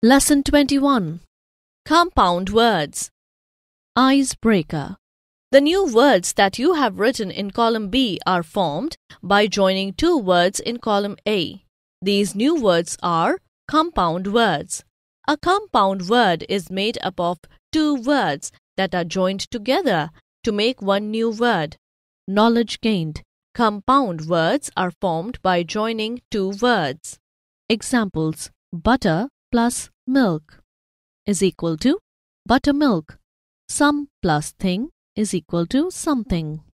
Lesson 21. Compound words. Icebreaker. The new words that you have written in column B are formed by joining two words in column A. These new words are compound words. A compound word is made up of two words that are joined together to make one new word. Knowledge gained. Compound words are formed by joining two words. Examples: butter plus milk is equal to buttermilk. Some plus thing is equal to something.